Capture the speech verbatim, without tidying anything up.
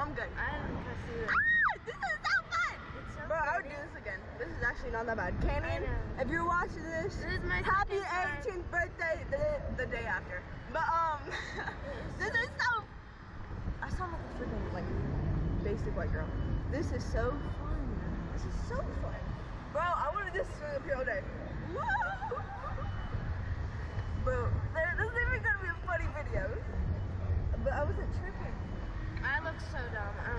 I'm good. I don't trust you. Ah, this is so fun! It's so Bro, I would pretty. do this again. This is actually not that bad. Canyon, know. if you're watching this, This is my happy second time. eighteenth birthday the, the day after. But um, this is so. I sound like a freaking like basic white girl. This is so fun. This is so fun, bro. I want to just swing up here all day. Woo! Bro, there, this is even gonna be a funny video. But I wasn't tripping. I look so dumb.